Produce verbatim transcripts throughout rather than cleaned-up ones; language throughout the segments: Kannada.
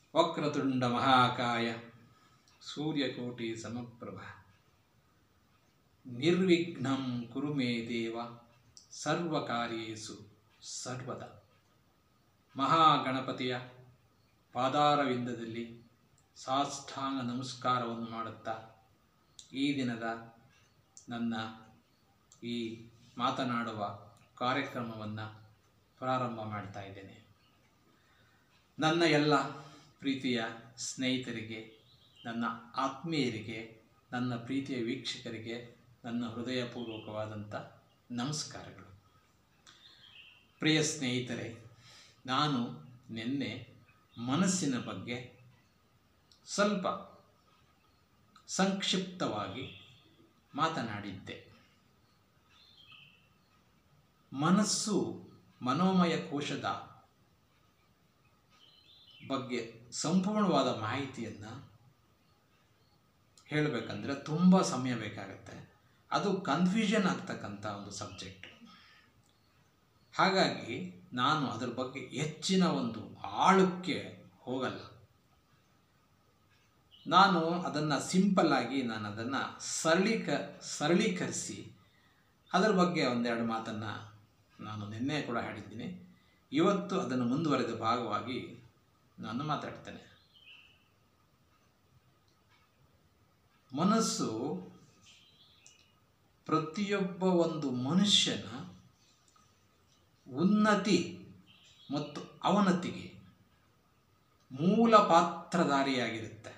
ವಕ್ರತುಂಡ ಮಹಾಕಾಯ ಸೂರ್ಯಕೋಟಿ ಸಮಪ್ರಭ ನಿರ್ವಿಘ್ನಂ ಕುರು ಮೇ ದೇವ ಸರ್ವಕಾರ್ಯೇಷು ಸರ್ವದ. ಮಹಾಗಣಪತಿಯ ಪಾದಾರವಿಂದದಲ್ಲಿ ಸಾಷ್ಟಾಂಗ ನಮಸ್ಕಾರವನ್ನು ಮಾಡುತ್ತಾ ಈ ದಿನದ ನನ್ನ ಈ ಮಾತನಾಡುವ ಕಾರ್ಯಕ್ರಮವನ್ನು ಪ್ರಾರಂಭ ಮಾಡ್ತಾ ಇದ್ದೇನೆ. ನನ್ನ ಎಲ್ಲ ಪ್ರೀತಿಯ ಸ್ನೇಹಿತರಿಗೆ, ನನ್ನ ಆತ್ಮೀಯರಿಗೆ, ನನ್ನ ಪ್ರೀತಿಯ ವೀಕ್ಷಕರಿಗೆ ನನ್ನ ಹೃದಯಪೂರ್ವಕವಾದಂಥ ನಮಸ್ಕಾರಗಳು. ಪ್ರಿಯ ಸ್ನೇಹಿತರೆ, ನಾನು ನಿನ್ನೆ ಮನಸ್ಸಿನ ಬಗ್ಗೆ ಸ್ವಲ್ಪ ಸಂಕ್ಷಿಪ್ತವಾಗಿ ಮಾತನಾಡಿದ್ದೆ. ಮನಸ್ಸು ಮನೋಮಯ ಕೋಶದ ಬಗ್ಗೆ ಸಂಪೂರ್ಣವಾದ ಮಾಹಿತಿಯನ್ನು ಹೇಳಬೇಕಂದ್ರೆ ತುಂಬ ಸಮಯ ಬೇಕಾಗುತ್ತೆ. ಅದು ಕನ್ಫ್ಯೂಷನ್ ಆಗ್ತಕ್ಕಂಥ ಒಂದು ಸಬ್ಜೆಕ್ಟ್. ಹಾಗಾಗಿ ನಾನು ಅದರ ಬಗ್ಗೆ ಹೆಚ್ಚಿನ ಒಂದು ಆಳಕ್ಕೆ ಹೋಗಲ್ಲ. ನಾನು ಅದನ್ನು ಸಿಂಪಲ್ಲಾಗಿ ನಾನು ಅದನ್ನು ಸರಳೀಕ ಸರಳೀಕರಿಸಿ ಅದರ ಬಗ್ಗೆ ಒಂದೆರಡು ಮಾತನ್ನು ನಾನು ನಿನ್ನೆ ಕೂಡ ಹೇಳಿದ್ದೀನಿ. ಇವತ್ತು ಅದನ್ನು ಮುಂದುವರೆದ ಭಾಗವಾಗಿ ನಾನು ಮಾತಾಡ್ತೇನೆ. ಮನಸ್ಸು ಪ್ರತಿಯೊಬ್ಬ ಒಂದು ಮನುಷ್ಯನ ಉನ್ನತಿ ಮತ್ತು ಅವನತಿಗೆ ಮೂಲ ಪಾತ್ರಧಾರಿಯಾಗಿರುತ್ತೆ.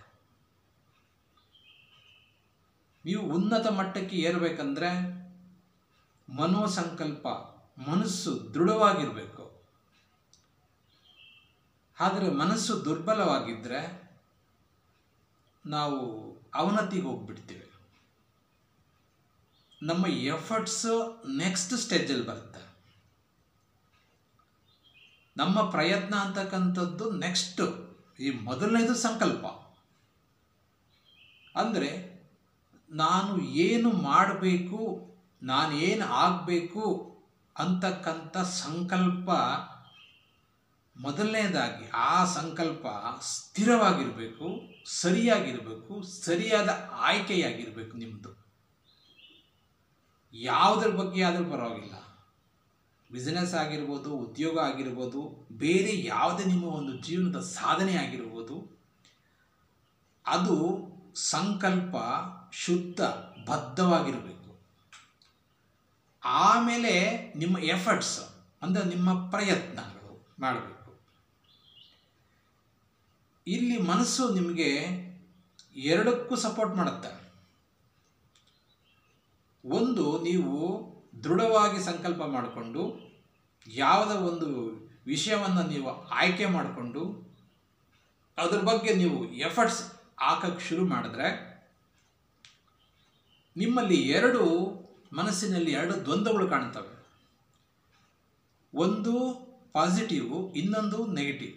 ನೀವು ಉನ್ನತ ಮಟ್ಟಕ್ಕೆ ಏರಬೇಕಂದ್ರೆ ಮನೋಸಂಕಲ್ಪ, ಮನಸ್ಸು ದೃಢವಾಗಿರಬೇಕು. ಆದರೆ ಮನಸ್ಸು ದುರ್ಬಲವಾಗಿದ್ದರೆ ನಾವು ಅವನತಿಗೆ ಹೋಗ್ಬಿಡ್ತೀವಿ. ನಮ್ಮ ಎಫರ್ಟ್ಸು ನೆಕ್ಸ್ಟ್ ಸ್ಟೇಜಲ್ಲಿ ಬರುತ್ತೆ. ನಮ್ಮ ಪ್ರಯತ್ನ ಅಂತಕ್ಕಂಥದ್ದು ನೆಕ್ಸ್ಟು. ಈ ಮೊದಲನೇದು ಸಂಕಲ್ಪ. ಅಂದರೆ ನಾನು ಏನು ಮಾಡಬೇಕು, ನಾನು ಏನು ಆಗಬೇಕು ಅಂತಕ್ಕಂಥ ಸಂಕಲ್ಪ ಮೊದಲನೇದಾಗಿ. ಆ ಸಂಕಲ್ಪ ಸ್ಥಿರವಾಗಿರಬೇಕು, ಸರಿಯಾಗಿರಬೇಕು, ಸರಿಯಾದ ಆಯ್ಕೆಯಾಗಿರಬೇಕು. ನಿಮ್ಮದು ಯಾವುದ್ರ ಬಗ್ಗೆ ಆದರೂ ಪರವಾಗಿಲ್ಲ. ಬಿಸ್ನೆಸ್ ಆಗಿರ್ಬೋದು, ಉದ್ಯೋಗ ಆಗಿರ್ಬೋದು, ಬೇರೆ ಯಾವುದೇ ನಿಮ್ಮ ಒಂದು ಜೀವನದ ಸಾಧನೆ ಆಗಿರ್ಬೋದು, ಅದು ಸಂಕಲ್ಪ ಶುದ್ಧ ಬದ್ಧವಾಗಿರಬೇಕು. ಆಮೇಲೆ ನಿಮ್ಮ ಎಫರ್ಟ್ಸ್ ಅಂದರೆ ನಿಮ್ಮ ಪ್ರಯತ್ನಗಳು ಮಾಡಬೇಕು. ಇಲ್ಲಿ ಮನಸ್ಸು ನಿಮಗೆ ಎರಡಕ್ಕೂ ಸಪೋರ್ಟ್ ಮಾಡುತ್ತೆ. ಒಂದು, ನೀವು ದೃಢವಾಗಿ ಸಂಕಲ್ಪ ಮಾಡಿಕೊಂಡು ಯಾವುದೋ ಒಂದು ವಿಷಯವನ್ನು ನೀವು ಆಯ್ಕೆ ಮಾಡಿಕೊಂಡು ಅದ್ರ ಬಗ್ಗೆ ನೀವು ಎಫರ್ಟ್ಸ್ ಹಾಕಕ್ಕೆ ಶುರು ಮಾಡಿದ್ರೆ ನಿಮ್ಮಲ್ಲಿ ಎರಡು ಮನಸ್ಸಿನಲ್ಲಿ ಎರಡು ದ್ವಂದ್ವಗಳು ಕಾಣ್ತವೆ. ಒಂದು ಪಾಸಿಟಿವ್, ಇನ್ನೊಂದು ನೆಗೆಟಿವ್.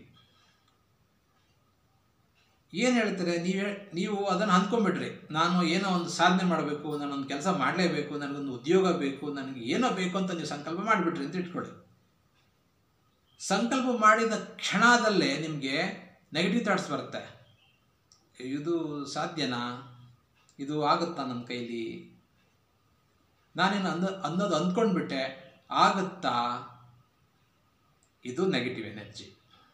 ಏನು ಹೇಳ್ತಾರೆ, ನೀವು ನೀವು ಅದನ್ನು ಅಂದ್ಕೊಂಡ್ಬಿಟ್ರಿ, ನಾನು ಏನೋ ಒಂದು ಸಾಧನೆ ಮಾಡಬೇಕು, ನಾನೊಂದು ಕೆಲಸ ಮಾಡಲೇಬೇಕು, ನನಗೊಂದು ಉದ್ಯೋಗ ಬೇಕು, ನನಗೆ ಏನೋ ಬೇಕು ಅಂತ ನೀವು ಸಂಕಲ್ಪ ಮಾಡಿಬಿಟ್ರಿ ಅಂತ ಇಟ್ಕೊಳ್ಳಿ. ಸಂಕಲ್ಪ ಮಾಡಿದ ಕ್ಷಣದಲ್ಲೇ ನಿಮಗೆ ನೆಗೆಟಿವ್ ಥಾಟ್ಸ್ ಬರುತ್ತೆ. ಇದು ಸಾಧ್ಯನಾ, ಇದು ಆಗುತ್ತಾ ನನ್ನ ಕೈಲಿ, ನಾನೇನು ಅಂದ ಅನ್ನೋದು ಅಂದ್ಕೊಂಡ್ಬಿಟ್ಟೆ, ಆಗುತ್ತಾ? ಇದು ನೆಗೆಟಿವ್ ಎನರ್ಜಿ.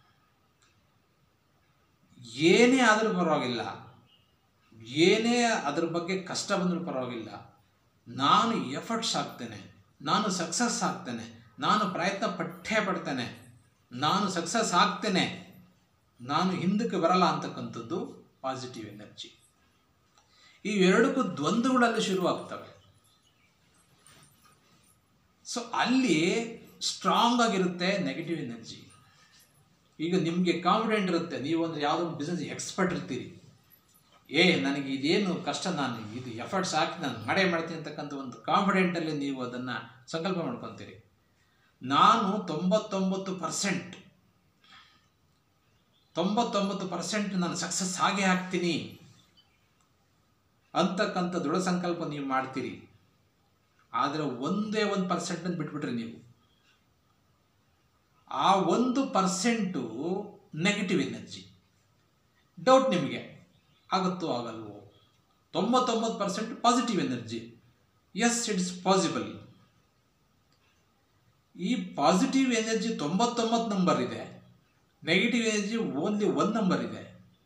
ಏನೇ ಆದರೂ ಪರವಾಗಿಲ್ಲ, ಏನೇ ಅದ್ರ ಬಗ್ಗೆ ಕಷ್ಟ ಬಂದರೂ ಪರವಾಗಿಲ್ಲ, ನಾನು ಎಫರ್ಟ್ಸ್ ಹಾಕ್ತೇನೆ, ನಾನು ಸಕ್ಸಸ್ ಆಗ್ತೇನೆ, ನಾನು ಪ್ರಯತ್ನ ಪಟ್ಟೇ ಪಡ್ತೇನೆ, ನಾನು ಸಕ್ಸಸ್ ಆಗ್ತೇನೆ, ನಾನು ಹಿಂದಕ್ಕೆ ಬರಲ್ಲ ಅಂತಕ್ಕಂಥದ್ದು ಪಾಸಿಟಿವ್ ಎನರ್ಜಿ. ಇವೆರಡಕ್ಕೂ ದ್ವಂದ್ವಗಳಲ್ಲಿ ಶುರುವಾಗ್ತವೆ. ಸೊ ಅಲ್ಲಿ ಸ್ಟ್ರಾಂಗ್ ಆಗಿರುತ್ತೆ ನೆಗೆಟಿವ್ ಎನರ್ಜಿ. ಈಗ ನಿಮಗೆ ಕಾನ್ಫಿಡೆಂಟ್ ಇರುತ್ತೆ, ನೀವು ಒಂದು ಯಾವುದೋ ಒಂದು ಬಿಸ್ನೆಸ್ ಎಕ್ಸ್ಪರ್ಟ್ ಇರ್ತೀರಿ. ಏ ನನಗೆ ಇದೇನು ಕಷ್ಟ, ನಾನು ಇದು ಎಫರ್ಟ್ಸ್ ಹಾಕಿ ನಾನು ಮಾಡೇ ಮಾಡ್ತೀನಿ ಅಂತಕ್ಕಂಥ ಒಂದು ಕಾನ್ಫಿಡೆಂಟಲ್ಲಿ ನೀವು ಅದನ್ನು ಸಂಕಲ್ಪ ಮಾಡ್ಕೊತೀರಿ. ನಾನು ತೊಂಬತ್ತೊಂಬತ್ತು ಪರ್ಸೆಂಟ್ ತೊಂಬತ್ತೊಂಬತ್ತು ಪರ್ಸೆಂಟ್ ನಾನು ಸಕ್ಸಸ್ ಆಗೇ ಆಗ್ತೀನಿ ಅಂತಕ್ಕಂಥ ದೃಢ ಸಂಕಲ್ಪ ನೀವು ಮಾಡ್ತೀರಿ. ಆದರೆ ಒಂದೇ ಒಂದು ಪರ್ಸೆಂಟನ್ನು ಬಿಟ್ಬಿಟ್ರಿ ನೀವು. ಆ ಒಂದು ಪರ್ಸೆಂಟು ನೆಗೆಟಿವ್ ಎನರ್ಜಿ. ಡೌಟ್ ನಿಮಗೆ ಆಗುತ್ತೋ ಆಗಲ್ವೋ. ತೊಂಬತ್ತೊಂಬತ್ತು percent positive energy. Yes, it's possible. ಈ ಪಾಸಿಟಿವ್ ಎನರ್ಜಿ ತೊಂಬತ್ತೊಂಬತ್ತು ನಂಬರ್ ಇದೆ, negative energy only one number ಇದೆ.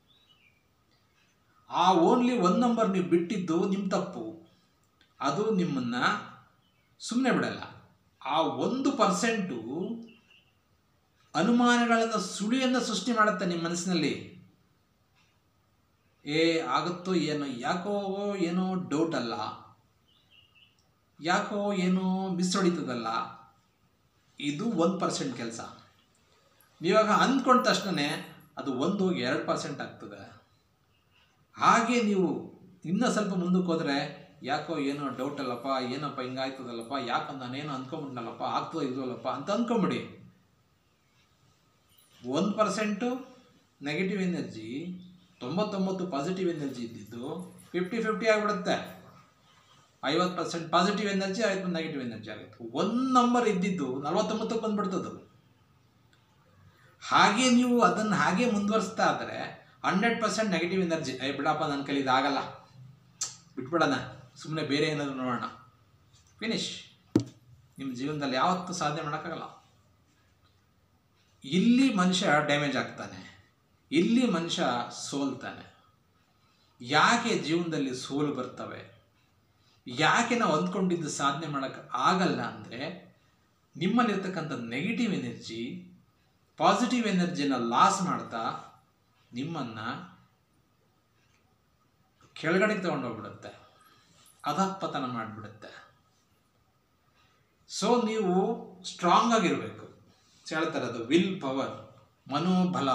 ಆ ಓನ್ಲಿ ಒನ್ ನಂಬರ್ ನೀವು ಬಿಟ್ಟಿದ್ದು ನಿಮ್ಮ ತಪ್ಪು. ಅದು ನಿಮ್ಮನ್ನು ಸುಮ್ಮನೆ ಬಿಡಲ್ಲ. ಆ ಒಂದು ಪರ್ಸೆಂಟು ಅನುಮಾನಗಳನ್ನು, ಸುಳಿಯನ್ನು ಸೃಷ್ಟಿ ಮಾಡುತ್ತೆ ನಿಮ್ಮ ಮನಸ್ಸಿನಲ್ಲಿ. ಏ ಆಗುತ್ತೋ ಏನೋ, ಯಾಕೋ ಏನೋ ಡೌಟ್ ಅಲ್ಲ, ಯಾಕೋ ಏನೋ ಮಿಸ್ ಹೊಡಿತದಲ್ಲ. ಇದು ಒಂದು ಪರ್ಸೆಂಟ್ ಕೆಲಸ. ನೀವಾಗ ಅಂದ್ಕೊಂಡ ತಕ್ಷಣ ಅದು ಒಂದು ಹೋಗಿ ಎರಡು ಪರ್ಸೆಂಟ್ ಆಗ್ತದೆ. ಹಾಗೆ ನೀವು ಇನ್ನೂ ಸ್ವಲ್ಪ ಮುಂದಕ್ಕೆ ಹೋದರೆ ಯಾಕೋ ಏನೋ ಡೌಟ್ ಅಲ್ಲಪ್ಪ, ಏನಪ್ಪ ಹಿಂಗಾಯ್ತದಲ್ಲಪ್ಪ, ಯಾಕೆ ನಾನೇನೋ ಅಂದ್ಕೊಂಬಿಟ್ನಲ್ಲಪ್ಪ, ಆಗ್ತದೋ ಇಲ್ವಲ್ಲಪ್ಪ ಅಂತ ಅಂದ್ಕೊಂಬಿಡಿ. ಒಂದು ಪರ್ಸೆಂಟು ನೆಗೆಟಿವ್ ಎನರ್ಜಿ, ತೊಂಬತ್ತೊಂಬತ್ತು ಪಾಸಿಟಿವ್ ಎನರ್ಜಿ ಇದ್ದಿದ್ದು ಫಿಫ್ಟಿ ಫಿಫ್ಟಿ ಆಗಿಬಿಡುತ್ತೆ. ಐವತ್ತು ಪರ್ಸೆಂಟ್ ಪಾಸಿಟಿವ್ ಎನರ್ಜಿ, ಐವತ್ತು ನೆಗೆಟಿವ್ ಎನರ್ಜಿ ಆಗುತ್ತೆ. ಒಂದು ನಂಬರ್ ಇದ್ದಿದ್ದು ನಲ್ವತ್ತೊಂಬತ್ತಕ್ಕೆ ಬಂದುಬಿಡ್ತದೆ. ಹಾಗೆ ನೀವು ಅದನ್ನು ಹಾಗೆ ಮುಂದುವರಿಸ್ತಾ ಇದ್ದರೆ ಹಂಡ್ರೆಡ್ ಪರ್ಸೆಂಟ್ ನೆಗೆಟಿವ್ ಎನರ್ಜಿ, ಏ ಬಿಡಪ್ಪ ನನ್ನ ಕೈಲಿ ಇದಾಗಲ್ಲ, ಬಿಟ್ಬಿಡೋಣ, ಸುಮ್ಮನೆ ಬೇರೆ ಏನಾದರೂ ನೋಡೋಣ, ಫಿನಿಶ್. ನಿಮ್ಮ ಜೀವನದಲ್ಲಿ ಯಾವತ್ತೂ ಸಾಧನೆ ಮಾಡೋಕ್ಕಾಗಲ್ಲ. ಇಲ್ಲಿ ಮನುಷ್ಯ ಡ್ಯಾಮೇಜ್ ಆಗ್ತಾನೆ, ಇಲ್ಲಿ ಮನುಷ್ಯ ಸೋಲ್ತಾನೆ. ಯಾಕೆ ಜೀವನದಲ್ಲಿ ಸೋಲು ಬರ್ತವೆ, ಯಾಕೆ ನಾವು ಅಂದ್ಕೊಂಡಿದ್ದು ಸಾಧನೆ ಮಾಡೋಕ್ಕೆ ಆಗಲ್ಲ ಅಂದರೆ, ನಿಮ್ಮಲ್ಲಿರ್ತಕ್ಕಂಥ ನೆಗೆಟಿವ್ ಎನರ್ಜಿ ಪಾಸಿಟಿವ್ ಎನರ್ಜಿನ ಲಾಸ್ ಮಾಡ್ತಾ ನಿಮ್ಮನ್ನು ಕೆಳಗಡೆಗೆ ತಗೊಂಡೋಗ್ಬಿಡುತ್ತೆ, ಅಧಃಪತನ ಮಾಡಿಬಿಡುತ್ತೆ. ಸೊ ನೀವು ಸ್ಟ್ರಾಂಗ್ ಆಗಿರಬೇಕು. ಹೇಳ್ತಾರೆ ಅದು ವಿಲ್ ಪವರ್, ಮನೋಬಲ.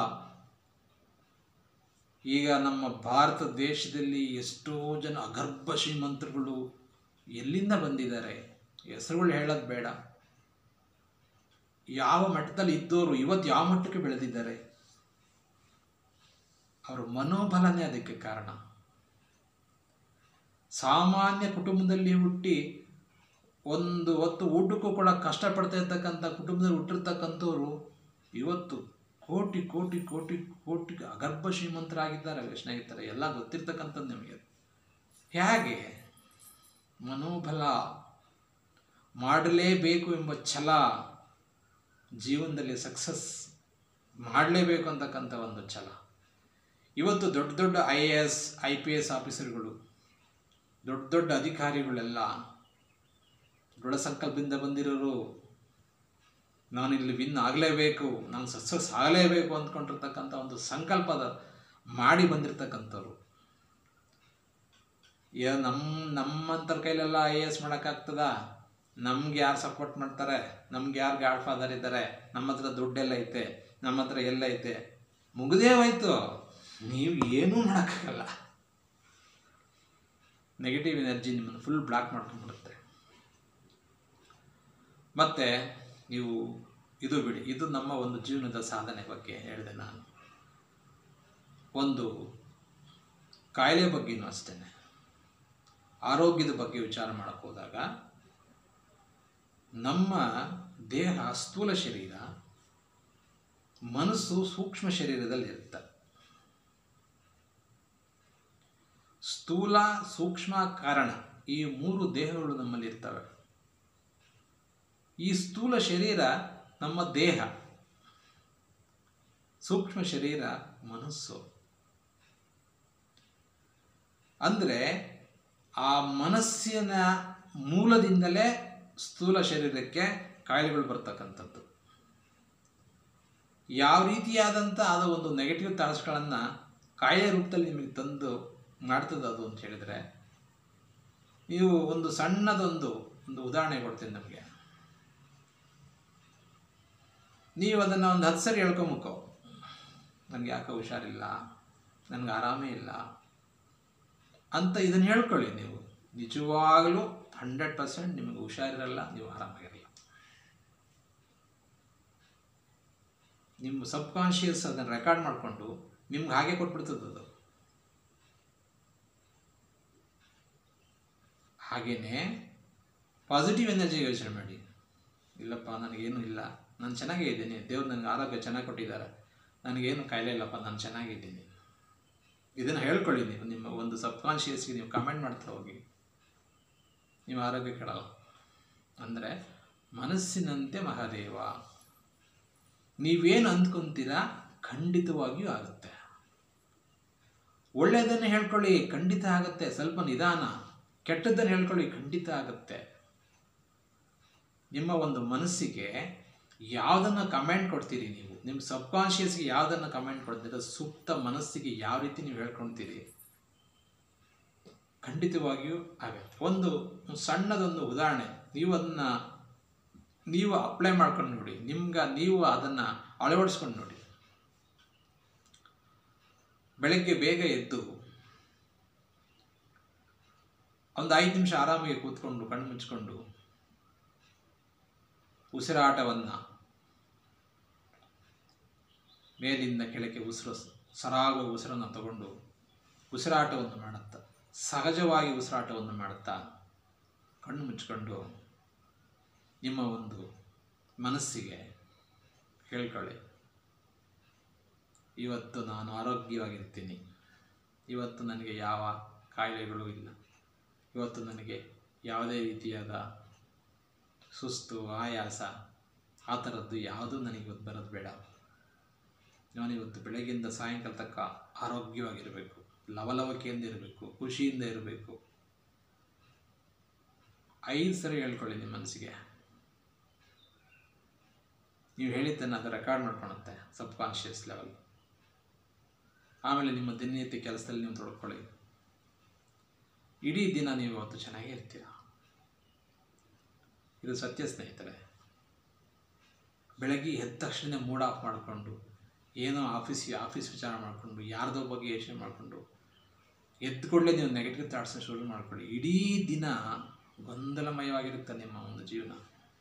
ಈಗ ನಮ್ಮ ಭಾರತ ದೇಶದಲ್ಲಿ ಎಷ್ಟೋ ಜನ ಅಗರ್ಭ ಶ್ರೀಮಂತರುಗಳು ಎಲ್ಲಿಂದ ಬಂದಿದ್ದಾರೆ, ಹೆಸರುಗಳು ಹೇಳೋದು ಬೇಡ. ಯಾವ ಮಟ್ಟದಲ್ಲಿ ಇದ್ದವರು ಇವತ್ತು ಯಾವ ಮಟ್ಟಕ್ಕೆ ಬೆಳೆದಿದ್ದಾರೆ, ಅವರ ಮನೋಬಲನೇ ಅದಕ್ಕೆ ಕಾರಣ. ಸಾಮಾನ್ಯ ಕುಟುಂಬದಲ್ಲಿ ಹುಟ್ಟಿ ಒಂದು ಹೊತ್ತು ಊಟಕ್ಕೂ ಕೂಡ ಕಷ್ಟಪಡ್ತಾ ಇರ್ತಕ್ಕಂಥ ಕುಟುಂಬದಲ್ಲಿ ಹುಟ್ಟಿರ್ತಕ್ಕಂಥವ್ರು ಇವತ್ತು ಕೋಟಿ ಕೋಟಿ ಕೋಟಿ ಕೋಟಿ ಅಗರ್ಭ ಶ್ರೀಮಂತರಾಗಿದ್ದಾರೆ, ಸ್ನೇಹಿತರೆ. ಎಲ್ಲ ಗೊತ್ತಿರ್ತಕ್ಕಂಥದ್ದು ನಿಮಗೆ. ಹೇಗೆ? ಮನೋಬಲ, ಮಾಡಲೇಬೇಕು ಎಂಬ ಛಲ, ಜೀವನದಲ್ಲಿ ಸಕ್ಸಸ್ ಮಾಡಲೇಬೇಕು ಅಂತಕ್ಕಂಥ ಒಂದು ಛಲ. ಇವತ್ತು ದೊಡ್ಡ ದೊಡ್ಡ I A S I P S ಆಫೀಸರ್ಗಳು, ದೊಡ್ಡ ದೊಡ್ಡ ಅಧಿಕಾರಿಗಳೆಲ್ಲ ದೃಢ ಸಂಕಲ್ಪದಿಂದ ಬಂದಿರೋರು. ನಾನಿಲ್ಲಿ ವಿನ್ ಆಗಲೇಬೇಕು, ನಾನು ಸಕ್ಸಸ್ ಆಗಲೇಬೇಕು ಅಂದ್ಕೊಂಡಿರ್ತಕ್ಕಂಥ ಒಂದು ಸಂಕಲ್ಪದ ಮಾಡಿ ಬಂದಿರತಕ್ಕಂಥವ್ರು. ಯ ನಮ್ಮ ನಮ್ಮಂಥರ ಕೈಲೆಲ್ಲ ಐ ಎ ಎಸ್ ಮಾಡೋಕ್ಕಾಗ್ತದ? ನಮ್ಗೆ ಯಾರು ಸಪೋರ್ಟ್ ಮಾಡ್ತಾರೆ, ನಮ್ಗೆ ಯಾರು ಗಾಡ್ ಫಾದರ್ ಇದ್ದಾರೆ, ನಮ್ಮ ಹತ್ರ ದುಡ್ಡೆಲ್ಲ ಐತೆ, ನಮ್ಮ ಹತ್ರ ಎಲ್ಲ ಐತೆ, ಮುಗಿದೇ ಹೋಯ್ತು. ನೀವು ಏನೂ ಮಾಡೋಕ್ಕಾಗಲ್ಲ. ನೆಗೆಟಿವ್ ಎನರ್ಜಿ ನಿಮ್ಮನ್ನು ಫುಲ್ ಬ್ಲಾಕ್ ಮಾಡ್ಕೊಂಡ್ಬಿಡುತ್ತೆ. ಮತ್ತು ನೀವು ಇದು ಬಿಡಿ, ಇದು ನಮ್ಮ ಒಂದು ಜೀವನದ ಸಾಧನೆ ಬಗ್ಗೆ ಹೇಳಿದೆ ನಾನು. ಒಂದು ಕಾಯಿಲೆ ಬಗ್ಗೆನೂ ಅಷ್ಟೇ, ಆರೋಗ್ಯದ ಬಗ್ಗೆ ವಿಚಾರ ಮಾಡೋಕ್ಕೆ ಹೋದಾಗ ನಮ್ಮ ದೇಹ ಸ್ಥೂಲ ಶರೀರ, ಮನಸ್ಸು ಸೂಕ್ಷ್ಮ ಶರೀರದಲ್ಲಿ ಇರುತ್ತೆ. ಸ್ಥೂಲ, ಸೂಕ್ಷ್ಮ, ಕಾರಣ, ಈ ಮೂರು ದೇಹಗಳು ನಮ್ಮಲ್ಲಿ ಇರ್ತವೆ. ಈ ಸ್ಥೂಲ ಶರೀರ ನಮ್ಮ ದೇಹ, ಸೂಕ್ಷ್ಮ ಶರೀರ ಮನಸ್ಸು. ಅಂದರೆ ಆ ಮನಸ್ಸಿನ ಮೂಲದಿಂದಲೇ ಸ್ಥೂಲ ಶರೀರಕ್ಕೆ ಕಾಯಿಲೆಗಳು ಬರ್ತಕ್ಕಂಥದ್ದು. ಯಾವ ರೀತಿಯಾದಂಥ ಅದು ಒಂದು ನೆಗೆಟಿವ್ ಥಾಟ್ಸ್ಗಳನ್ನು ಕಾಯಿಲೆ ರೂಪದಲ್ಲಿ ನಿಮಗೆ ತಂದು ಮಾಡ್ತದೆ ಅದು ಅಂತ ಹೇಳಿದರೆ, ನೀವು ಒಂದು ಸಣ್ಣದೊಂದು ಒಂದು ಉದಾಹರಣೆ ಕೊಡ್ತೀನಿ ನಮಗೆ. ನೀವು ಅದನ್ನು ಒಂದು ಹತ್ತು ಸರಿ ಹೇಳ್ಕೊಂಬಕೋ, ನನಗೆ ಯಾಕೆ ಹುಷಾರಿಲ್ಲ, ನನಗೆ ಆರಾಮೇ ಇಲ್ಲ ಅಂತ ಇದನ್ನು ಹೇಳ್ಕೊಳ್ಳಿ. ನೀವು ನಿಜವಾಗಲೂ ಹಂಡ್ರೆಡ್ ಪರ್ಸೆಂಟ್ ನಿಮಗೆ ಹುಷಾರಿರಲ್ಲ, ನೀವು ಆರಾಮಾಗಿರಲ್ಲ. ನಿಮ್ಮ ಸಬ್ ಕಾನ್ಷಿಯಸ್ ಅದನ್ನು ರೆಕಾರ್ಡ್ ಮಾಡಿಕೊಂಡು ನಿಮ್ಗೆ ಹಾಗೆ ಕೊಟ್ಬಿಡ್ತದೆ ಅದು. ಹಾಗೆಯೇ ಪಾಸಿಟಿವ್ ಎನರ್ಜಿ ಯೋಚನೆ ಮಾಡಿ. ಇಲ್ಲಪ್ಪ ನನಗೇನು ಇಲ್ಲ, ನಾನು ಚೆನ್ನಾಗೇ ಇದ್ದೀನಿ, ದೇವ್ರು ನನಗೆ ಆರೋಗ್ಯ ಚೆನ್ನಾಗಿ ಕೊಟ್ಟಿದ್ದಾರೆ, ನನಗೇನು ಕಾಯಿಲೆ ಇಲ್ಲಪ್ಪ, ನಾನು ಚೆನ್ನಾಗಿದ್ದೀನಿ. ಇದನ್ನು ಹೇಳ್ಕೊಳ್ಳಿ. ನೀವು ನಿಮ್ಮ ಒಂದು ಸಬ್ಕಾನ್ಷಿಯಸ್ಗೆ ನೀವು ಕಮೆಂಟ್ ಮಾಡ್ತಾ ಹೋಗಿ, ನೀವು ಆರೋಗ್ಯ ಕೆಡಲ್ಲ. ಅಂದರೆ ಮನಸ್ಸಿನಂತೆ ಮಹಾದೇವ. ನೀವೇನು ಅಂದ್ಕೊತೀರಾ ಖಂಡಿತವಾಗಿಯೂ ಆಗುತ್ತೆ. ಒಳ್ಳೆಯದನ್ನು ಹೇಳ್ಕೊಳ್ಳಿ, ಖಂಡಿತ ಆಗುತ್ತೆ. ಸ್ವಲ್ಪ ನಿಧಾನ. ಕೆಟ್ಟದ್ದನ್ನು ಹೇಳ್ಕೊಳ್ಳಿ, ಖಂಡಿತ ಆಗುತ್ತೆ. ನಿಮ್ಮ ಒಂದು ಮನಸ್ಸಿಗೆ ಯಾವುದನ್ನು ಕಮೆಂಟ್ ಕೊಡ್ತೀರಿ ನೀವು, ನಿಮ್ಮ ಸಬ್ಕಾನ್ಷಿಯಸ್ಗೆ ಯಾವುದನ್ನು ಕಮೆಂಟ್ ಕೊಡ್ತೀರ, ಸೂಕ್ತ ಮನಸ್ಸಿಗೆ ಯಾವ ರೀತಿ ನೀವು ಹೇಳ್ಕೊಳ್ತೀರಿ, ಖಂಡಿತವಾಗಿಯೂ ಆಗುತ್ತೆ. ಒಂದು ಸಣ್ಣದೊಂದು ಉದಾಹರಣೆ, ನೀವು ಅದನ್ನು ನೀವು ಅಪ್ಲೈ ಮಾಡ್ಕೊಂಡು ನೋಡಿ, ನಿಮ್ಗೆ ನೀವು ಅದನ್ನು ಅಳವಡಿಸ್ಕೊಂಡು ನೋಡಿ. ಬೆಳಗ್ಗೆ ಬೇಗ ಎದ್ದು ಒಂದು ಐದು ನಿಮಿಷ ಆರಾಮಿಗೆ ಕೂತ್ಕೊಂಡು ಕಣ್ಣು ಮುಚ್ಕೊಂಡು ಉಸಿರಾಟವನ್ನು ಮೇಲಿಂದ ಕೆಳಕ್ಕೆ ಉಸಿರು ಸರಾಗುವ ಉಸಿರನ್ನು ತಗೊಂಡು ಉಸಿರಾಟವನ್ನು ಮಾಡುತ್ತಾ, ಸಹಜವಾಗಿ ಉಸಿರಾಟವನ್ನು ಮಾಡುತ್ತಾ ಕಣ್ಣು ಮುಚ್ಕೊಂಡು ನಿಮ್ಮ ಒಂದು ಮನಸ್ಸಿಗೆ ಹೇಳ್ಕೊಳ್ಳಿ, ಇವತ್ತು ನಾನು ಆರೋಗ್ಯವಾಗಿರ್ತೀನಿ, ಇವತ್ತು ನನಗೆ ಯಾವ ಕಾಯಿಲೆಗಳು ಇಲ್ಲ, ಇವತ್ತು ನನಗೆ ಯಾವುದೇ ರೀತಿಯಾದ ಸುಸ್ತು, ಆಯಾಸ, ಆ ಥರದ್ದು ಯಾವುದೂ ನನಗೆ ಇವತ್ತು ಬರೋದು ಬೇಡ. ನಾನಿವತ್ತು ಬೆಳಗ್ಗೆಯಿಂದ ಸಾಯಂಕಾಲ ತನಕ ಆರೋಗ್ಯವಾಗಿರಬೇಕು, ಲವಲವಿಕೆಯಿಂದ ಇರಬೇಕು, ಖುಷಿಯಿಂದ ಇರಬೇಕು. ಐದು ಸರಿ ಹೇಳ್ಕೊಳ್ಳಿ ನಿಮ್ಮ ಮನಸ್ಸಿಗೆ. ನೀವು ಹೇಳಿದ್ದನ್ನು ಅದು ರೆಕಾರ್ಡ್ ಮಾಡ್ಕೊಳುತ್ತೆ ಸಬ್ಕಾನ್ಷಿಯಸ್ ಲೆವೆಲ್. ಆಮೇಲೆ ನಿಮ್ಮ ದಿನನಿತ್ಯ ಕೆಲಸದಲ್ಲಿ ನೀವು ತೊಡ್ಕೊಳ್ಳಿ. ಇಡೀ ದಿನ ನೀವು ಅವತ್ತು ಚೆನ್ನಾಗೇ ಇರ್ತೀರ. ಇದು ಸತ್ಯ ಸ್ನೇಹಿತರೆ. ಬೆಳಗ್ಗೆ ಎದ್ದ ತಕ್ಷಣ ಮೂಡ್ ಆಫ್ ಮಾಡಿಕೊಂಡು ಏನೋ ಆಫೀಸ್ ಆಫೀಸ್ ವಿಚಾರ ಮಾಡಿಕೊಂಡು ಯಾರ್ದೋ ಬಗ್ಗೆ ಯೋಚನೆ ಮಾಡಿಕೊಂಡು ಎದ್ದು ಕೂಡಲೇ ನೀವು ನೆಗೆಟಿವ್ ಥಾಟ್ಸ್ನ ಶುರು ಮಾಡ್ಕೊಳ್ಳಿ. ಇಡೀ ದಿನ ಗೊಂದಲಮಯವಾಗಿರುತ್ತೆ ನಿಮ್ಮ ಒಂದು ಜೀವನ.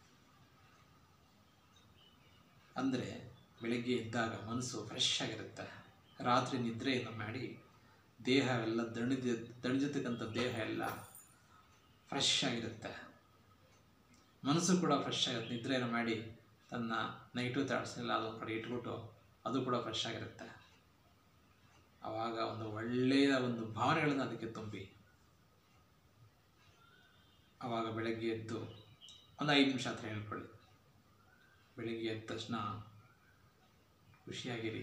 ಅಂದರೆ ಬೆಳಗ್ಗೆ ಎದ್ದಾಗ ಮನಸ್ಸು ಫ್ರೆಶ್ ಆಗಿರುತ್ತೆ. ರಾತ್ರಿ ನಿದ್ರೆಯನ್ನು ಮಾಡಿ ದೇಹ ಎಲ್ಲ ದಣಿದ ದಣಿದಿರ್ತಕ್ಕಂಥ ದೇಹ ಎಲ್ಲ ಫ್ರೆಶ್ ಆಗಿರುತ್ತೆ. ಮನಸ್ಸು ಕೂಡ ಫ್ರೆಶ್ ಆಗುತ್ತೆ. ನಿದ್ರೆಯನ್ನು ಮಾಡಿ ತನ್ನ ನೆಗೆಟಿವ್ ಥಾಟ್ಸ್ನೆಲ್ಲ ಅದೊಂದು ಕಡೆ ಇಟ್ಬಿಟ್ಟು ಅದು ಕೂಡ ಫ್ರೆಶ್ ಆಗಿರುತ್ತೆ. ಆವಾಗ ಒಂದು ಒಳ್ಳೆಯ ಒಂದು ಭಾವನೆಗಳನ್ನು ಅದಕ್ಕೆ ತುಂಬಿ ಆವಾಗ ಬೆಳಗ್ಗೆ ಎದ್ದು ಒಂದು ಐದು ನಿಮಿಷ ಹತ್ರ ಹೇಳ್ಕೊಳ್ಳಿ. ಬೆಳಗ್ಗೆ ಎದ್ದ ತಕ್ಷಣ ಖುಷಿಯಾಗಿರಿ.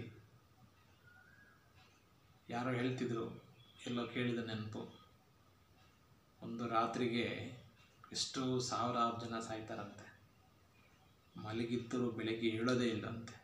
ಯಾರೋ ಹೇಳ್ತಿದ್ರು, ಎಲ್ಲೋ ಕೇಳಿದ ನೆನಪು, ಒಂದು ರಾತ್ರಿಗೆ ಎಷ್ಟೋ ಸಾವಿರಾರು ಜನ ಸಾಯ್ತಾರಂತೆ, ಮಲಗಿದ್ದರೂ ಬೆಳಗ್ಗೆ ಹೇಳೋದೇ ಇಲ್ಲಂತೆ.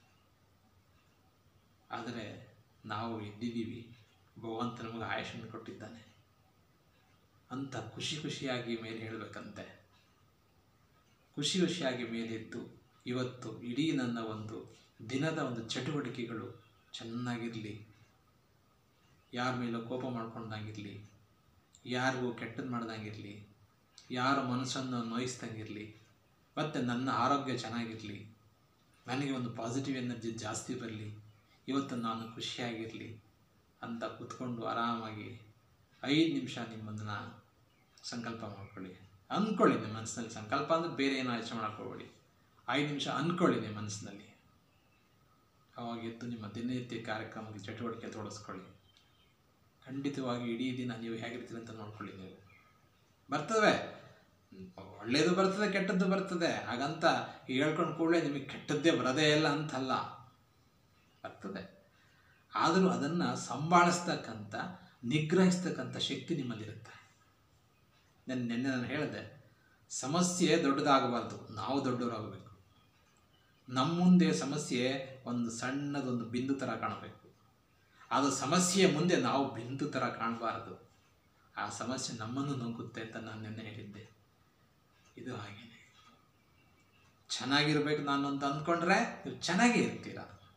ಆದರೆ ನಾವು ಎದ್ದಿದ್ದೀವಿ, ಭಗವಂತ ನಮಗೆ ಆಯುಷನ್ನು ಕೊಟ್ಟಿದ್ದಾನೆ ಅಂತ ಖುಷಿ ಖುಷಿಯಾಗಿ ಮೇಲೆ ಹೇಳಬೇಕಂತೆ. ಖುಷಿ ಖುಷಿಯಾಗಿ ಮೇಲೆದ್ದು ಇವತ್ತು ಇಡೀ ನನ್ನ ಒಂದು ದಿನದ ಒಂದು ಚಟುವಟಿಕೆಗಳು ಚೆನ್ನಾಗಿರಲಿ, ಯಾರ ಮೇಲೂ ಕೋಪ ಮಾಡ್ಕೊಂಡಂಗಿರಲಿ, ಯಾರಿಗೂ ಕೆಟ್ಟದ್ದು ಮಾಡ್ದಂಗಿರಲಿ, ಯಾರ ಮನಸ್ಸನ್ನು ನೋಯಿಸ್ದಂಗಿರಲಿ, ಮತ್ತು ನನ್ನ ಆರೋಗ್ಯ ಚೆನ್ನಾಗಿರಲಿ, ನನಗೆ ಒಂದು ಪಾಸಿಟಿವ್ ಎನರ್ಜಿ ಜಾಸ್ತಿ ಬರಲಿ, ಇವತ್ತು ನಾನು ಖುಷಿಯಾಗಿರಲಿ ಅಂತ ಕೂತ್ಕೊಂಡು ಆರಾಮಾಗಿ ಐದು ನಿಮಿಷ ನಿಮ್ಮನ್ನು ಸಂಕಲ್ಪ ಮಾಡ್ಕೊಳ್ಳಿ. ಅಂದ್ಕೊಳ್ಳಿ ನಿಮ್ಮ ಮನಸ್ಸಿನಲ್ಲಿ. ಸಂಕಲ್ಪ ಅಂದರೆ ಬೇರೆ ಏನೋ ಯೋಚನೆ ಮಾಡ್ಕೊಳ್ಬೇಡಿ. ಐದು ನಿಮಿಷ ಅಂದ್ಕೊಳ್ಳಿ ನಿಮ್ಮ ಮನಸ್ಸಿನಲ್ಲಿ. ಅವಾಗ ಎದ್ದು ನಿಮ್ಮ ದಿನನಿತ್ಯ ಕಾರ್ಯಕ್ರಮಕ್ಕೆ ಚಟುವಟಿಕೆ ತೋರಿಸ್ಕೊಳ್ಳಿ. ಖಂಡಿತವಾಗಿ ಇಡೀ ದಿನ ನೀವು ಹೇಗಿರ್ತೀರಿ ಅಂತ ನೋಡ್ಕೊಳ್ಳಿ. ನೀವು ಬರ್ತವೆ, ಒಳ್ಳೆಯದು ಬರ್ತದೆ, ಕೆಟ್ಟದ್ದು ಬರ್ತದೆ. ಹಾಗಂತ ಹೇಳ್ಕೊಂಡು ಕೂಡಲೇ ನಿಮಗೆ ಕೆಟ್ಟದ್ದೇ ಬರೋದೇ ಇಲ್ಲ ಅಂತಲ್ಲ, ಬರ್ತದೆ. ಆದರೂ ಅದನ್ನು ಸಂಭಾಳಿಸ್ತಕ್ಕಂಥ, ನಿಗ್ರಹಿಸ್ತಕ್ಕಂಥ ಶಕ್ತಿ ನಿಮ್ಮಲ್ಲಿರುತ್ತೆ. ನನ್ನ ನಿನ್ನೆ ನಾನು ಹೇಳಿದೆ, ಸಮಸ್ಯೆ ದೊಡ್ಡದಾಗಬಾರ್ದು, ನಾವು ದೊಡ್ಡವರಾಗಬೇಕು. ನಮ್ಮ ಮುಂದೆ ಸಮಸ್ಯೆ ಒಂದು ಸಣ್ಣದೊಂದು ಬಿಂದು ಥರ ಕಾಣಬೇಕು. ಅದು ಸಮಸ್ಯೆಯ ಮುಂದೆ ನಾವು ಬಿಂದು ಥರ ಕಾಣಬಾರ್ದು. ಆ ಸಮಸ್ಯೆ ನಮ್ಮನ್ನು ನುಗ್ಗುತ್ತೆ ಅಂತ ನಾನು ನಿನ್ನೆ ಹೇಳಿದ್ದೆ. ಇದು ಹಾಗೇನೆ. ಚೆನ್ನಾಗಿರ್ಬೇಕು ನಾನು ಅಂತ ಅಂದ್ಕೊಂಡ್ರೆ ನೀವು ಚೆನ್ನಾಗೇ ಇರ್ತೀರ.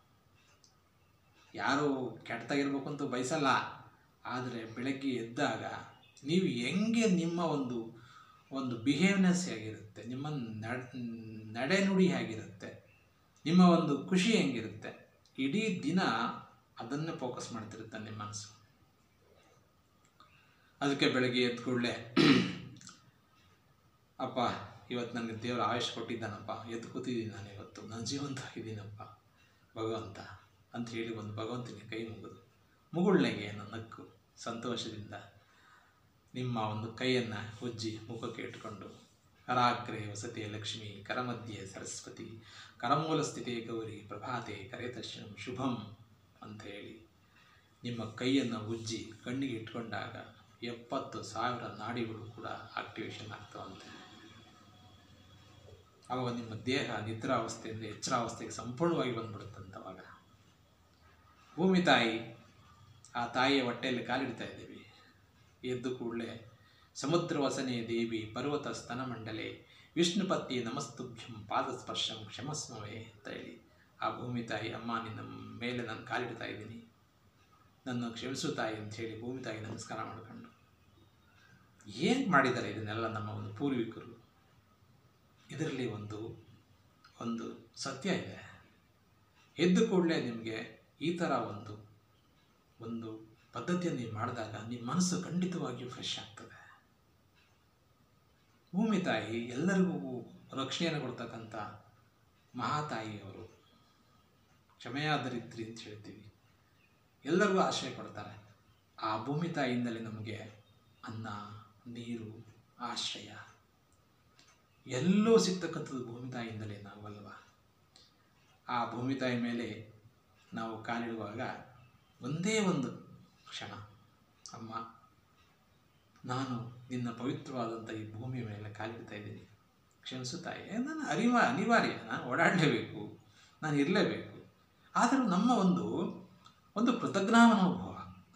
ಯಾರು ಕೆಟ್ಟದಾಗಿರ್ಬೇಕು ಅಂತ ಬಯಸಲ್ಲ. ಆದರೆ ಬೆಳಗ್ಗೆ ಎದ್ದಾಗ ನೀವು ಹೆಂಗೆ ನಿಮ್ಮ ಒಂದು ಒಂದು ಬಿಹೇವ್ನೆಸ್ ಹೇಗಿರುತ್ತೆ, ನಿಮ್ಮ ನಡೆನುಡಿ ಹೇಗಿರುತ್ತೆ, ನಿಮ್ಮ ಒಂದು ಖುಷಿ ಹೆಂಗಿರುತ್ತೆ, ಇಡೀ ದಿನ ಅದನ್ನೇ ಫೋಕಸ್ ಮಾಡ್ತಿರುತ್ತೆ ನಿಮ್ಮ ಮನಸ್ಸು. ಅದಕ್ಕೆ ಬೆಳಗ್ಗೆ ಎದ್ದು ಕೂಡಲೇ ಅಪ್ಪ ಇವತ್ತು ನನಗೆ ದೇವರ ಆಯುಷ್ ಕೊಟ್ಟಿದ್ದಾನಪ್ಪ, ಎದ್ದು ಕೂತಿದ್ದೀನಿ ನಾನು, ಇವತ್ತು ನಾನು ಜೀವಂತವಾಗಿದ್ದೀನಪ್ಪ ಭಗವಂತ ಅಂತ ಹೇಳಿ ಒಂದು ಭಗವಂತನಿಗೆ ಕೈ ಮುಗಿದು ಮುಗುಳ್ನಗೆಯನ್ನು ನಕ್ಕು ಸಂತೋಷದಿಂದ ನಿಮ್ಮ ಒಂದು ಕೈಯನ್ನು ಉಜ್ಜಿ ಮುಖಕ್ಕೆ ಇಟ್ಟುಕೊಂಡು ಕರಾಗ್ರೆ ವಸತಿ ಲಕ್ಷ್ಮಿ, ಕರಮಧ್ಯೆ ಸರಸ್ವತಿ, ಕರಮೂಲ ಸ್ಥಿತಿ ಗೌರಿ, ಪ್ರಭಾತೆ ಕರೇತಶ್ಯಂ ಶುಭಂ ಅಂತ ಹೇಳಿ ನಿಮ್ಮ ಕೈಯನ್ನು ಉಜ್ಜಿ ಕಣ್ಣಿಗೆ ಇಟ್ಕೊಂಡಾಗ ಎಪ್ಪತ್ತು ಸಾವಿರ ನಾಡಿಗಳು ಕೂಡ ಆಕ್ಟಿವೇಶನ್ ಆಗ್ತವಂತೆ. ಆವಾಗ ನಿಮ್ಮ ದೇಹ ನಿದ್ರಾವಸ್ಥೆಯಿಂದ ಎಚ್ಚರಾವಸ್ಥೆಗೆ ಸಂಪೂರ್ಣವಾಗಿ ಬಂದ್ಬಿಡುತ್ತಂತವಾಗ. ಭೂಮಿ ತಾಯಿ, ಆ ತಾಯಿಯ ಹೊಟ್ಟೆಯಲ್ಲಿ ಕಾಲಿಡ್ತಾ ಇದ್ದೀವಿ. ಎದ್ದು ಕೂಡಲೇ ಸಮುದ್ರ ವಸನೆ ದೇವಿ ಪರ್ವತ ಸ್ತನಮಂಡಲೆ ವಿಷ್ಣುಪತಿ ನಮಸ್ತುಭ್ಯಂ ಪಾದಸ್ಪರ್ಶಂ ಕ್ಷಮಸ್ಮವೇ ಅಂತ ಹೇಳಿ ಆ ಭೂಮಿ ತಾಯಿ, ಅಮ್ಮ ನಿನ್ನ ಮೇಲೆ ನಾನು ಕಾಲಿಡ್ತಾ ಇದ್ದೀನಿ, ನನ್ನ ಕ್ಷಮಿಸು ತಾಯಿ ಅಂತ ಹೇಳಿ ಭೂಮಿ ತಾಯಿ ನಮಸ್ಕಾರ ಮಾಡಿಕೊಂಡು ಏನು ಮಾಡಿದ್ದಾರೆ ಇದನ್ನೆಲ್ಲ ನಮ್ಮ ಒಂದು ಪೂರ್ವಿಕರು. ಇದರಲ್ಲಿ ಒಂದು ಒಂದು ಸತ್ಯ ಇದೆ. ಎದ್ದು ಕೂಡಲೇ ನಿಮಗೆ ಈ ಥರ ಒಂದು ಒಂದು ಪದ್ಧತಿಯನ್ನು ನೀವು ಮಾಡಿದಾಗ ನಿಮ್ಮ ಮನಸ್ಸು ಖಂಡಿತವಾಗಿಯೂ ಫ್ರೆಶ್ ಆಗ್ತದೆ. ಭೂಮಿ ತಾಯಿ ಎಲ್ಲರಿಗೂ ರಕ್ಷಣೆಯನ್ನು ಕೊಡ್ತಕ್ಕಂಥ ಮಹಾತಾಯಿಯವರು, ಕ್ಷಮೆಯಾದರಿದ್ರಿ ಅಂತ ಹೇಳ್ತೀವಿ, ಎಲ್ಲರಿಗೂ ಆಶ್ರಯ ಕೊಡ್ತಾರೆ. ಆ ಭೂಮಿ ತಾಯಿಯಿಂದಲೇ ನಮಗೆ ಅನ್ನ, ನೀರು, ಆಶ್ರಯ ಎಲ್ಲೋ ಸಿಗ್ತಕ್ಕಂಥದ್ದು ಭೂಮಿ ತಾಯಿಯಿಂದಲೇ ನಾವಲ್ವ. ಆ ಭೂಮಿ ತಾಯಿ ಮೇಲೆ ನಾವು ಕಾಲಿಡುವಾಗ ಒಂದೇ ಒಂದು ಕ್ಷಣ, ಅಮ್ಮ ನಾನು ನಿನ್ನ ಪವಿತ್ರವಾದಂಥ ಈ ಭೂಮಿ ಮೇಲೆ ಕಾಲಿಡ್ತಾ ಇದ್ದೀನಿ, ಕ್ಷಮಿಸು ತಾಯಿ, ನಾನು ಅರಿವ ಅನಿವಾರ್ಯ, ನಾನು ಓಡಾಡಲೇಬೇಕು, ನಾನು ಇರಲೇಬೇಕು. ಆದರೂ ನಮ್ಮ ಒಂದು ಒಂದು ಕೃತಜ್ಞ ಮನೋಭಾವ,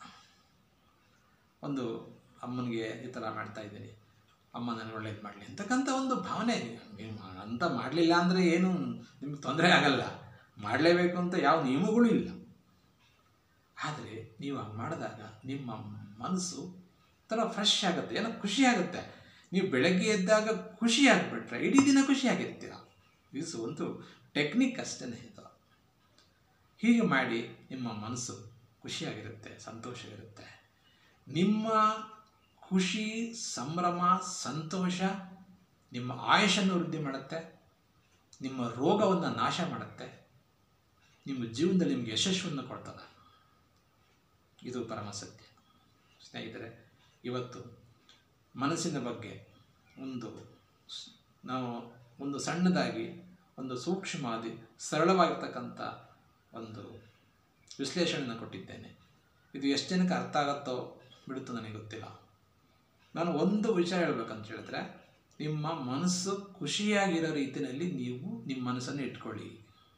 ಒಂದು ಅಮ್ಮನಿಗೆ ಈ ಥರ ಮಾಡ್ತಾ ಇದ್ದೀನಿ, ಅಮ್ಮ ನನಗೆ ಒಳ್ಳೇದು ಮಾಡಲಿ ಅಂತಕ್ಕಂಥ ಒಂದು ಭಾವನೆ ನೀವು ಅಂತ ಮಾಡಲಿಲ್ಲ ಅಂದರೆ ಏನು ನಿಮ್ಗೆ ತೊಂದರೆ ಆಗಲ್ಲ, ಮಾಡಲೇಬೇಕು ಅಂತ ಯಾವ ನಿಯಮಗಳು ಇಲ್ಲ. ಆದರೆ ನೀವು ಹಾಗೆ ಮಾಡಿದಾಗ ನಿಮ್ಮ ಮನಸ್ಸು ಥರ ಫ್ರೆಶ್ ಆಗುತ್ತೆ, ಏನೋ ಖುಷಿ ಆಗುತ್ತೆ. ನೀವು ಬೆಳಗ್ಗೆ ಎದ್ದಾಗ ಖುಷಿ ಆಗಿಬಿಟ್ರೆ ಇಡೀ ದಿನ ಖುಷಿಯಾಗಿರ್ತೀರ. ಇದು ಒಂದು ಟೆಕ್ನಿಕ್ ಅಷ್ಟೇ ಇದು. ಹೀಗೆ ಮಾಡಿ ನಿಮ್ಮ ಮನಸ್ಸು ಖುಷಿಯಾಗಿರುತ್ತೆ, ಸಂತೋಷವಿರುತ್ತೆ. ನಿಮ್ಮ ಖುಷಿ, ಸಂಭ್ರಮ, ಸಂತೋಷ ನಿಮ್ಮ ಆಯುಷನ್ನು ವೃದ್ಧಿ ಮಾಡುತ್ತೆ, ನಿಮ್ಮ ರೋಗವನ್ನು ನಾಶ ಮಾಡುತ್ತೆ, ನಿಮ್ಮ ಜೀವನದಲ್ಲಿ ನಿಮಗೆ ಯಶಸ್ಸನ್ನು ಕೊಡ್ತದೆ. ಇದು ಪರಮ ಸತ್ಯ. ಸ್ನೇಹಿತರೆ, ಇವತ್ತು ಮನಸ್ಸಿನ ಬಗ್ಗೆ ಒಂದು ನಾವು ಒಂದು ಸಣ್ಣದಾಗಿ ಒಂದು ಸೂಕ್ಷ್ಮವಾದಿ ಸರಳವಾಗಿರ್ತಕ್ಕಂಥ ಒಂದು ವಿಶ್ಲೇಷಣೆಯನ್ನು ಕೊಟ್ಟಿದ್ದೇನೆ. ಇದು ಎಷ್ಟು ಜನಕ್ಕೆ ಅರ್ಥ ಆಗುತ್ತೋ ಬಿಡುತ್ತೋ ನನಗೆ ಗೊತ್ತಿಲ್ಲ. ನಾನು ಒಂದು ವಿಷಯ ಹೇಳ್ಬೇಕಂತ ಹೇಳಿದ್ರೆ, ನಿಮ್ಮ ಮನಸ್ಸು ಖುಷಿಯಾಗಿರೋ ರೀತಿಯಲ್ಲಿ ನೀವು ನಿಮ್ಮ ಮನಸ್ಸನ್ನು ಇಟ್ಕೊಳ್ಳಿ.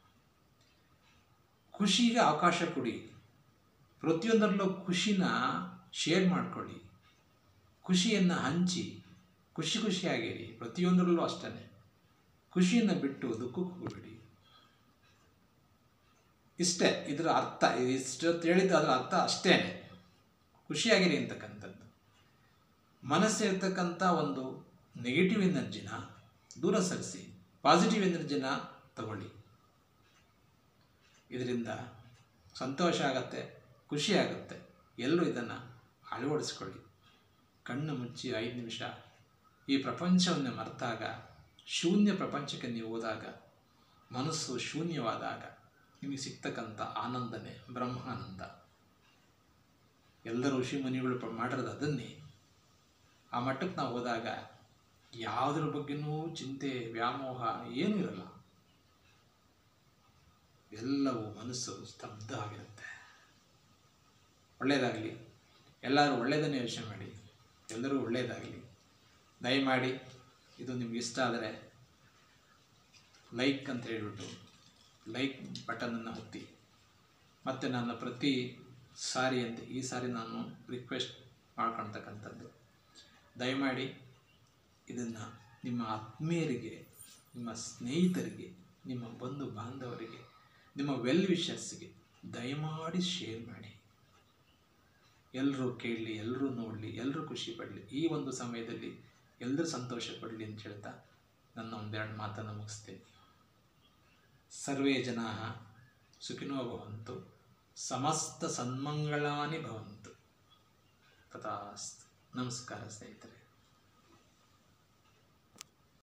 ಖುಷಿಗೆ ಅವಕಾಶ ಕೊಡಿ. ಪ್ರತಿಯೊಂದರಲ್ಲೂ ಖುಷಿನ ಶೇರ್ ಮಾಡ್ಕೊಳ್ಳಿ, ಖುಷಿಯನ್ನು ಹಂಚಿ, ಖುಷಿ ಖುಷಿಯಾಗಿರಿ. ಪ್ರತಿಯೊಂದರಲ್ಲೂ ಅಷ್ಟೇ. ಖುಷಿಯನ್ನು ಬಿಟ್ಟು ದುಃಖಕ್ಕೆ ಹೋಗಬೇಡಿ. ಇಷ್ಟೇ ಇದರ ಅರ್ಥ. ಇಷ್ಟೊತ್ತು ಹೇಳಿದ್ದು ಅದರ ಅರ್ಥ ಅಷ್ಟೇ, ಖುಷಿಯಾಗಿರಿ ಅಂತಕ್ಕಂಥದ್ದು. ಮನಸ್ಸಿರ್ತಕ್ಕಂಥ ಒಂದು ನೆಗೆಟಿವ್ ಎನರ್ಜಿನ ದೂರ ಸರಿಸಿ, ಪಾಸಿಟಿವ್ ಎನರ್ಜಿನ ತಗೊಳ್ಳಿ. ಇದರಿಂದ ಸಂತೋಷ ಆಗತ್ತೆ, ಖುಷಿ ಆಗುತ್ತೆ. ಎಲ್ಲರೂ ಇದನ್ನು ಅಳವಡಿಸ್ಕೊಳ್ಳಿ. ಕಣ್ಣು ಮುಚ್ಚಿ ಐದು ನಿಮಿಷ ಈ ಪ್ರಪಂಚವನ್ನು ಮರೆತಾಗ, ಶೂನ್ಯ ಪ್ರಪಂಚಕ್ಕೆ ನೀವು ಹೋದಾಗ, ಮನಸ್ಸು ಶೂನ್ಯವಾದಾಗ ನಿಮಗೆ ಸಿಗ್ತಕ್ಕಂಥ ಆನಂದನೇ ಬ್ರಹ್ಮಾನಂದ. ಎಲ್ಲರೂ ಋಷಿ ಮುನಿಗಳು ಮಾಡಿರೋದು ಅದನ್ನೇ. ಆ ಮಟ್ಟಕ್ಕೆ ನಾವು ಹೋದಾಗ ಯಾವುದ್ರ ಬಗ್ಗೆನೂ ಚಿಂತೆ, ವ್ಯಾಮೋಹ ಏನೂ ಇರಲ್ಲ. ಎಲ್ಲವೂ ಮನಸ್ಸು ಸ್ತಬ್ಧ ಆಗಿರುತ್ತೆ. ಒಳ್ಳೆಯದಾಗಲಿ. ಎಲ್ಲರೂ ಒಳ್ಳೆಯದನ್ನೇ ಯೋಚನೆ ಮಾಡಿ. ಎಲ್ಲರೂ ಒಳ್ಳೆಯದಾಗಲಿ. ದಯಮಾಡಿ ಇದು ನಿಮ್ಗೆ ಇಷ್ಟ ಆದರೆ ಲೈಕ್ ಅಂತ ಹೇಳಿಬಿಟ್ಟು ಲೈಕ್ ಬಟನನ್ನು ಒತ್ತಿ. ಮತ್ತು ನನ್ನ ಪ್ರತಿ ಸಾರಿ ಅಂತ ಈ ಸಾರಿ ನಾನು ರಿಕ್ವೆಸ್ಟ್ ಮಾಡ್ಕೊಳ್ತಕ್ಕಂಥದ್ದು, ದಯಮಾಡಿ ಇದನ್ನು ನಿಮ್ಮ ಆತ್ಮೀಯರಿಗೆ, ನಿಮ್ಮ ಸ್ನೇಹಿತರಿಗೆ, ನಿಮ್ಮ ಬಂಧು ಬಾಂಧವರಿಗೆ, ನಿಮ್ಮ ವೆಲ್ ವಿಷರ್ಸ್ಗೆ ದಯಮಾಡಿ ಶೇರ್ ಮಾಡಿ. ಎಲ್ಲರೂ ಕೇಳಲಿ, ಎಲ್ಲರೂ ನೋಡಲಿ, ಎಲ್ಲರೂ ಖುಷಿ ಪಡಲಿ. ಈ ಒಂದು ಸಮಯದಲ್ಲಿ ಎಲ್ಲರೂ ಸಂತೋಷ ಪಡಲಿ ಅಂತ ಹೇಳ್ತಾ ನನ್ನ ಒಂದೆರಡು ಮಾತನ್ನು ಮುಗಿಸ್ತೇನೆ. ಸರ್ವೇ ಜನಾಃ ಸುಖಿನೋ ಭವಂತು, ಸಮಸ್ತ ಸನ್ಮಂಗಳಾನಿ ಭವಂತು. ತಥಾಸ್ತು. ನಮಸ್ಕಾರ ಸ್ನೇಹಿತರೆ.